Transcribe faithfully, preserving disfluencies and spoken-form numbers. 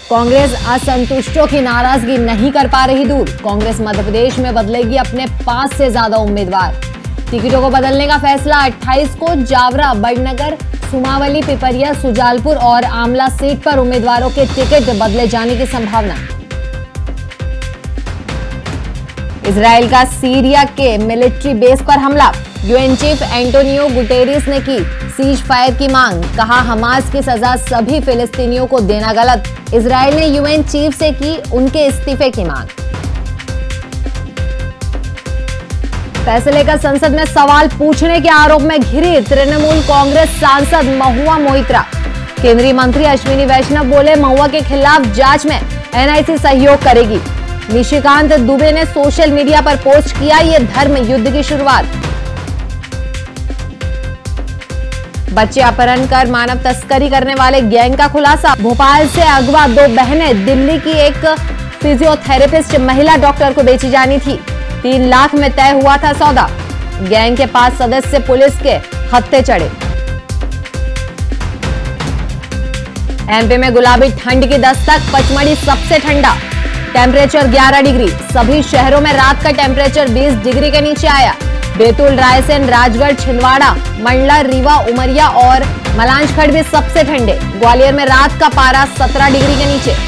कांग्रेस असंतुष्टों की नाराजगी नहीं कर पा रही दूर। कांग्रेस मध्य प्रदेश में बदलेगी अपने पांच से ज्यादा उम्मीदवार। टिकटों को बदलने का फैसला अट्ठाईस को जावरा, बड़नगर, सुमावली, पिपरिया, सुजालपुर और आमला सीट पर उम्मीदवारों के टिकट बदले जाने की संभावना। इजराइल का सीरिया के मिलिट्री बेस पर हमला। यूएन चीफ एंटोनियो गुटेरेस ने की सीज फायर की मांग। कहा, हमास की सजा सभी फिलिस्तीनियों को देना गलत। इजराइल ने यूएन चीफ से की उनके इस्तीफे की मांग। फैसले का संसद में सवाल पूछने के आरोप में घिरी तृणमूल कांग्रेस सांसद महुआ मोइत्रा। केंद्रीय मंत्री अश्विनी वैष्णव बोले, महुआ के खिलाफ जांच में एनआईसी सहयोग करेगी। निशिकांत दुबे ने सोशल मीडिया पर पोस्ट किया, ये धर्म युद्ध की शुरुआत। बच्चे अपहरण कर मानव तस्करी करने वाले गैंग का खुलासा। भोपाल से अगवा दो बहनें दिल्ली की एक फिजियोथेरेपिस्ट महिला डॉक्टर को बेची जानी थी। तीन लाख में तय हुआ था सौदा। गैंग के पास सदस्य पुलिस के हत्थे चढ़े। एमपी में गुलाबी ठंड की दस्तक, पचमढ़ी सबसे ठंडा, टेम्परेचर ग्यारह डिग्री। सभी शहरों में रात का टेम्परेचर बीस डिग्री के नीचे आया। बैतूल, रायसेन, राजगढ़, छिंदवाड़ा, मंडला, रीवा, उमरिया और मलांचखंड भी सबसे ठंडे। ग्वालियर में रात का पारा सत्रह डिग्री के नीचे।